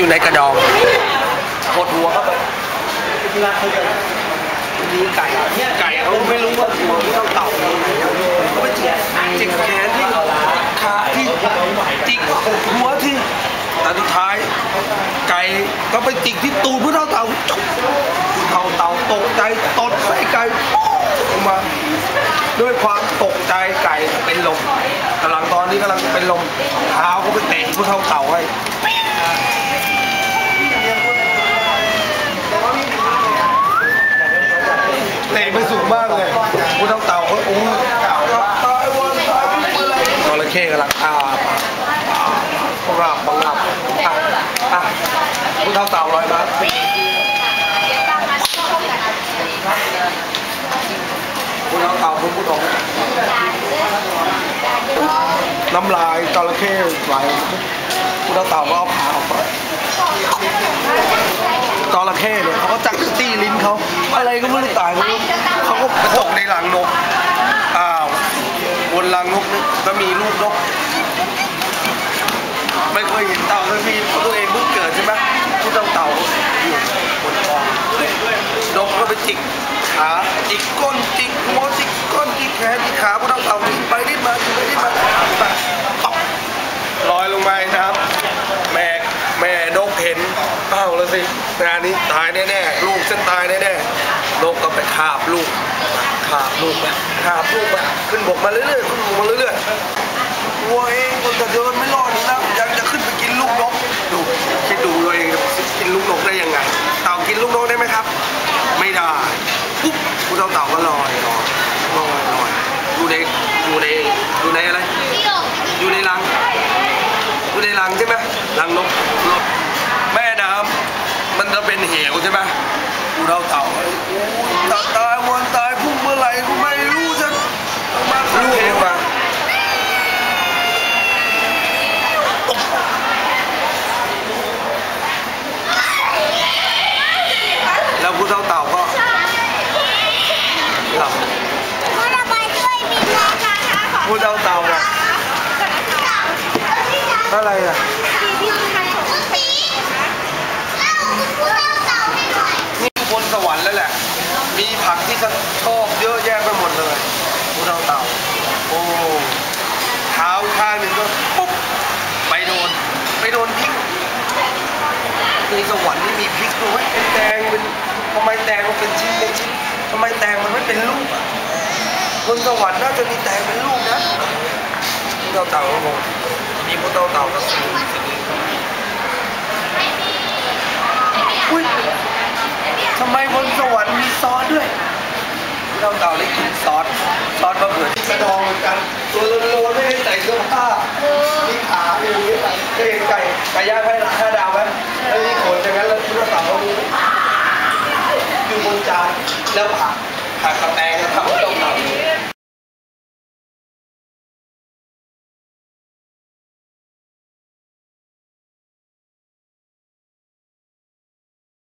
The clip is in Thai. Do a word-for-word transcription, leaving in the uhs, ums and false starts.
อยู่ในกระดองหดหัวเข้าไปมีไก่ไก่เขาไม่รู้ว่าหัวที่ต้องเต่าอยู่ไหนเขาไปจิกจิกแขนที่ขาที่จิกหัวที่แต่สุดท้ายไก่ก็ไปจิกที่ตูดผู้เท่าเต่าผู้เท่าเต่าตกใจตดใส่ไก่ออกมาด้วยความตกใจไก่เป็นลมกำลังตอนนี้กำลังเป็นลมเท้าก็ไปเตะผู้เท่าเต่าให้เตะไปสูงมากเลยผู้เท่าเต่าเขาโอ้ตายวันตายอะไรจระเข้กำลังอ้าปากราบบังลับอ่ะอ่ะผู้เท่าเต่าลอยมาผู้เท่าเต่าคุณผู้ชมน้ำลายจระเข้ไหลผู้เท่าเต่าก็เอาผ่าออกไปจระเข้เนี่ยเขาก็จับตีลิ้นเขาอะไรก็ไม่รู้ตายไม่รู้เขาก็ไปตกในรังนกอ้าวบนรังนกก็มีลูกนกไม่เคยเห็นเต่าเลยพี่ตัวเองเพิ่งเกิดใช่ไหมผู้เต่าเต่าอยู่บนกองนกก็ไปจิกขาจิกก้นจิกหัวจิกก้นจิกแขนจิกขาผู้เต่าเต่าดิ้นไปดิ้นมาดิ้นไปดิ้นมาลอยลงมานะครับแม่แม่นกเห็นเอ้าแล้วสิงานนี้ตายแน่ๆลูกฉันตายแน่ๆนกก็ไปคาบลูกคาบลูกไปคาบลูกไปขึ้นบกมาเรื่อยๆขึ้นบกมาเรื่อยๆวัวเองคนจะเดินไม่รอดนะยังจะขึ้นไปกินลูกนกดูคิดดูตัวเองกินลูกนกได้ยังไงเต่ากินลูกนกได้ไหมครับไม่ได้ปุ๊บผู้เต่าเต่าก็ลอยลอยลอยลอยอยู่ในอยู่ในอยู่ในอะไรอยู่ในรังอยู่ในรังใช่ไหมรังนกแม่น้ำมันจะเป็นเหวใช่ไหมผู้เต่าเต่าตายตายวันตายพุ่งเมื่อไหร่กูไม่รู้ฉันมาลูกเองมาแล้วผู้เต่าเต่าก็หลับผู้เต่าเต่าอะอะไรอะนี่บนสวรรค์แล้วแหละมีผักที่ฉันชอบเยอะแยะไปหมดเลยผู้เต่าเต่าโอ้เท้าข้างหนึ่งก็ปุ๊บไปโดนไปโดนพริกในสวรรค์นี่มีพริกด้วยเป็นแตงเป็นทำไมแตงมันเป็นชิ้นเป็นชิ้นทำไมแตงมันไม่เป็นลูกอ่ะบนสวรรค์น่าจะมีแตงเป็นลูกนะผู้เต่าเต่าก็งงมีผู้เต่าเต่าก็สูงอุ้ยทำไมบนสวรรค์มีซอสด้วยผู้เต่าเต่าได้กินซอสซอสมะเขือที่กระดองเหมือนกันตัวโลนๆไม่ได้ใส่เสื้อผ้า